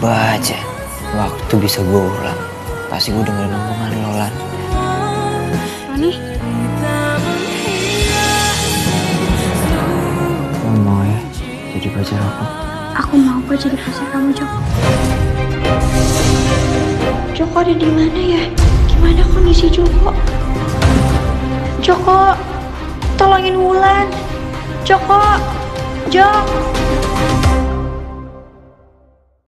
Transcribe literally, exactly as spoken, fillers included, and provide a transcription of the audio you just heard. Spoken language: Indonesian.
Coba aja waktu bisa gue ulang, pasti gue dengerin omongan lo, Lan. Roni, Lo mau ya jadi pacar aku? aku mau kok jadi pacar kamu, Joko. Joko ada di mana ya? Gimana kondisi Joko? Joko, tolongin Wulan. Joko, Jok.